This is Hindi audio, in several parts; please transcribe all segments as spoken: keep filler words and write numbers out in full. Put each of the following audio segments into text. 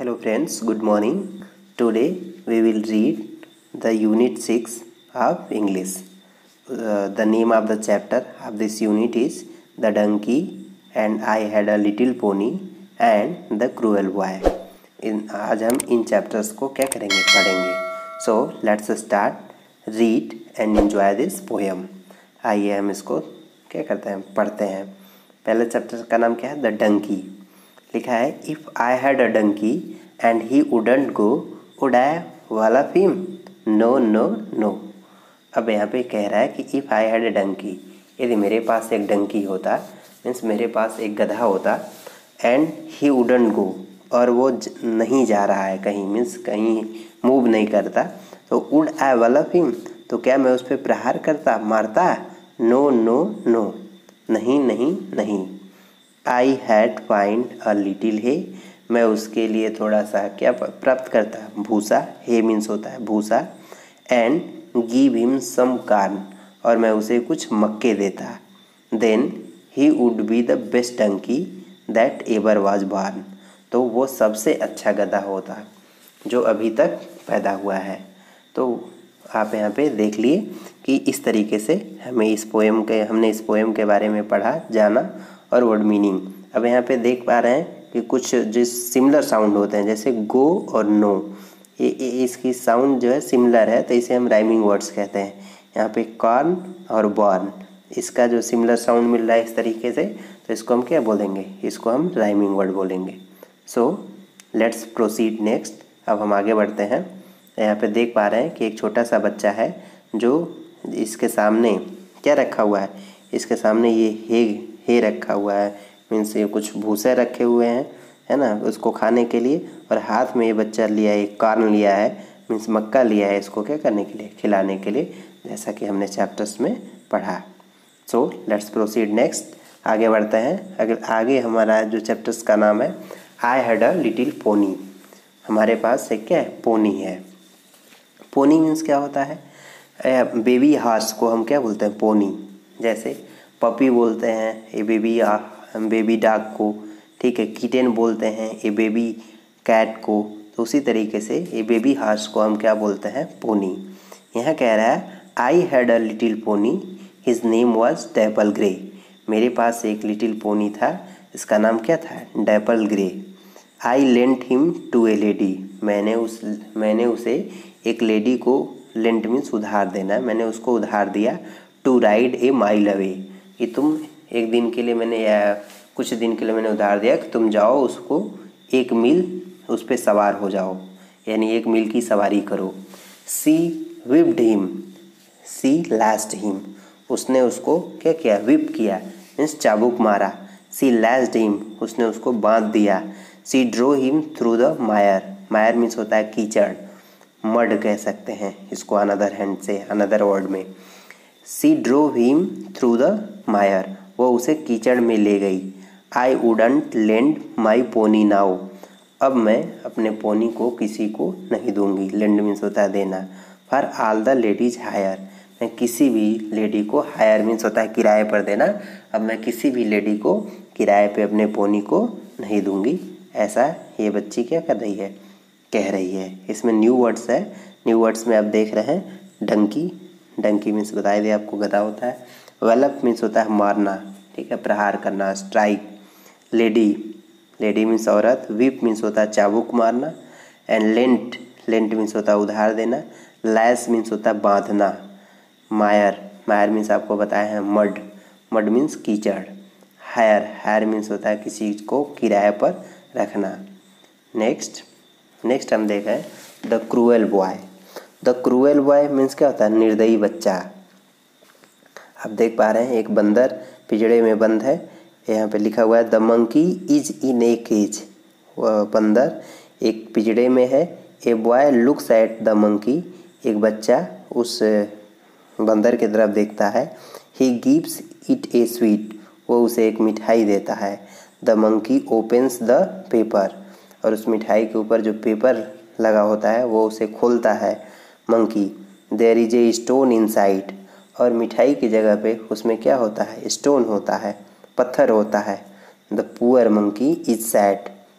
Hello friends, good morning. Today we will read the unit six of English. Uh, the name of the chapter of this unit is The Donkey and I Had a Little Pony and The Cruel Boy. इन आज हम इन चैप्टर्स को क्या करेंगे, पढ़ेंगे. So let's start read and enjoy this poem. आइए हम इसको क्या करते हैं, पढ़ते हैं. पहले चैप्टर का नाम क्या है, द डंकी. लिखा है, if I had a donkey and he wouldn't go would I wallop him. No no no. अब यहाँ पे कह रहा है कि if I had a donkey, यदि मेरे पास एक डंकी होता, मीन्स मेरे पास एक गधा होता, एंड ही वुडंट गो, और वो नहीं जा रहा है कहीं, मीन्स कहीं मूव नहीं करता, तो वुड आई वालप हिम, तो क्या मैं उस पर प्रहार करता, मारता. नो नो नो, नहीं नहीं नहीं. I had find a little hay, मैं उसके लिए थोड़ा सा क्या प्राप्त करता, भूसा. हे मीन्स होता है भूसा. And give him some corn, और मैं उसे कुछ मक्के देता. Then he would be the best donkey that ever was born, तो वो सबसे अच्छा गधा होता जो अभी तक पैदा हुआ है. तो आप यहाँ पे देख लिए कि इस तरीके से हमें इस पोएम के हमने इस पोएम के बारे में पढ़ा, जाना और वर्ड मीनिंग. अब यहाँ पे देख पा रहे हैं कि कुछ जो सिमिलर साउंड होते हैं, जैसे गो और नो, ये इसकी साउंड जो है सिमिलर है, तो इसे हम राइमिंग वर्ड्स कहते हैं. यहाँ पे कॉर्न और बॉर्न, इसका जो सिमिलर साउंड मिल रहा है इस तरीके से, तो इसको हम क्या बोलेंगे, इसको हम राइमिंग वर्ड बोलेंगे. So let's proceed next. अब हम आगे बढ़ते हैं. यहाँ पे देख पा रहे हैं कि एक छोटा सा बच्चा है जो इसके सामने क्या रखा हुआ है, इसके सामने ये हे हे रखा हुआ है, मीन्स ये कुछ भूसे रखे हुए हैं, है ना, उसको खाने के लिए. और हाथ में ये बच्चा लिया है, एक कॉर्न लिया है, मीन्स मक्का लिया है, इसको क्या करने के लिए, खिलाने के लिए, जैसा कि हमने चैप्टर्स में पढ़ा. So let's proceed next. आगे बढ़ते हैं. अगर आगे हमारा जो चैप्टर्स का नाम है I had a little pony. हमारे पास एक क्या है, पोनी है. पोनी मीन्स क्या होता है, बेबी हॉर्स को हम क्या बोलते हैं, पोनी. जैसे पपी बोलते हैं ए बेबी बेबी डॉग को, ठीक है. किटेन बोलते हैं ए बेबी कैट को. तो उसी तरीके से ए बेबी हॉर्स को हम क्या बोलते हैं, पोनी. यहाँ कह रहा है I had a little pony, his name was dapple grey. मेरे पास एक लिटिल पोनी था, इसका नाम क्या था, dapple grey. I lent him to a lady, मैंने उस मैंने उसे एक लेडी को, लेंट मीन्स उधार देना, मैंने उसको उधार दिया. To ride a mile away, कि तुम एक दिन के लिए मैंने या कुछ दिन के लिए मैंने उधार दिया कि तुम जाओ उसको एक मील उस पर सवार हो जाओ, यानी एक मील की सवारी करो. She whipped him, she lashed him, उसने उसको क्या किया, विप किया, मीन्स चाबुक मारा. सी लैस्ड हिम, उसने उसको बांध दिया. She drove him through the mire, mire means होता है कीचड़, मड कह सकते हैं इसको अनदर हैंड से, अनदर वर्ड में. She drove him through the mire, वो उसे कीचड़ में ले गई. I wouldn't lend my pony now, अब मैं अपने पोनी को किसी को नहीं दूंगी. लेंड मीन्स होता है देना. For all the ladies hire, मैं किसी भी लेडी को, हायर मीन्स होता है किराए पर देना, अब मैं किसी भी लेडी को किराए पे अपने पोनी को नहीं दूंगी. ऐसा ये बच्ची क्या कर रही है, कह रही है. इसमें न्यू वर्ड्स है. न्यू वर्ड्स में आप देख रहे हैं डंकी, डंकी मीन्स बताई दे आपको गधा होता है. वेलप मीन्स होता है मारना, ठीक है, प्रहार करना, स्ट्राइक. लेडी, लेडी मीन्स औरत. विप मीन्स होता है चाबुक मारना. एंड लेंट, लेंट मीन्स होता है उधार देना. लैस मीन्स होता है बांधना. मायर, मायर मीन्स आपको बताया है मड, मड मीन्स कीचड़. हायर, हायर मीन्स होता है किसी को किराए पर रखना. नेक्स्ट नेक्स्ट हम देखें the cruel boy. The cruel boy means क्या होता है, निर्दयी बच्चा. आप देख पा रहे हैं एक बंदर पिंजड़े में बंद है. यहाँ पे लिखा हुआ है the monkey is in a cage, वह बंदर एक पिंजड़े में है. A boy looks at the monkey, एक बच्चा उस बंदर की तरफ देखता है. He gives it a sweet, वो उसे एक मिठाई देता है. The monkey opens the paper, और उस मिठाई के ऊपर जो पेपर लगा होता है वो उसे खोलता है monkey. There is a stone inside, और मिठाई की जगह पे उसमें क्या होता है, स्टोन होता है, पत्थर होता है. The poor monkey is sad,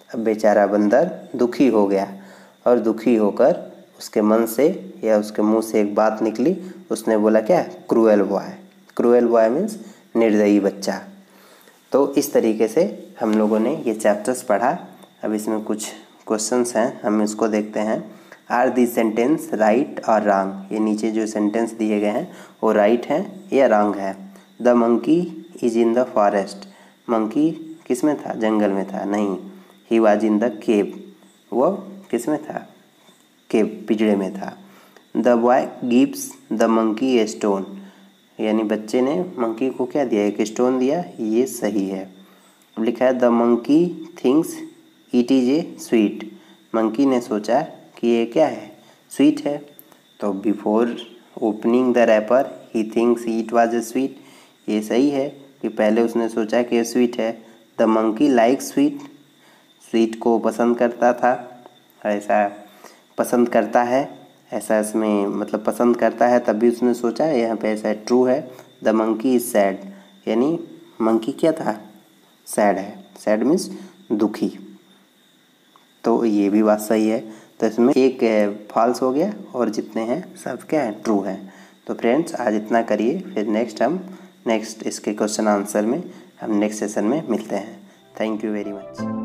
अब बेचारा बंदर दुखी हो गया और दुखी होकर उसके मन से या उसके मुंह से एक बात निकली। उसने बोला क्या? Cruel boy. Cruel boy means निर्दयी बच्चा। तो इस तरीके से हम लोगों ने ये चैप्टर्स पढ़ा। अब इसमें कुछ क्वेश्चंस हैं, हम इसको देखते हैं। आर दी सेंटेंस राइट और रॉन्ग? ये नीचे जो सेंटेंस दिए गए हैं वो राइट हैं या रॉन्ग है? The monkey is in the forest. Monkey किस में था? जंगल में था। नहीं। He was in the cave. वो किस में था? केव, पिंजरे में था। The boy gives the monkey a stone. यानी बच्चे ने मंकी को क्या दिया? एक स्टोन दिया। ये सही है। अब लिखा है the monkey thinks it is a sweet. Monkey ने सोचा कि ये क्या है? स्वीट है। तो before opening the wrapper he thinks it was a sweet. ये सही है कि पहले उसने सोचा कि ये स्वीट है। The monkey like sweet. Sweet को पसंद करता था, ऐसा पसंद करता है, ऐसा इसमें मतलब पसंद करता है, तभी उसने सोचा। यहाँ पे ऐसा ट्रू है। The monkey is sad. यानी मंकी क्या था? सैड है। सैड मीन्स दुखी। तो ये भी बात सही है। तो इसमें एक फॉल्स हो गया और जितने हैं सब क्या है? ट्रू है। तो फ्रेंड्स आज इतना करिए, फिर नेक्स्ट हम नेक्स्ट इसके क्वेश्चन आंसर में हम नेक्स्ट सेशन में मिलते हैं। Thank you very much.